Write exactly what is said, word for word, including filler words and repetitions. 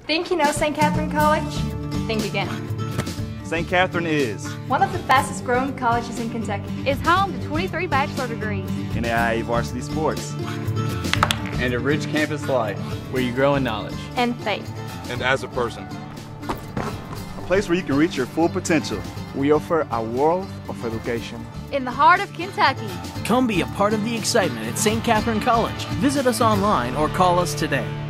Think you know Saint Catharine College? Think again. Saint Catharine is one of the fastest growing colleges in Kentucky. Is home to twenty-three bachelor degrees. N A I A varsity sports. And a rich campus life where you grow in knowledge. And faith. And as a person. A place where you can reach your full potential. We offer a world of education. In the heart of Kentucky. Come be a part of the excitement at Saint Catharine College. Visit us online or call us today.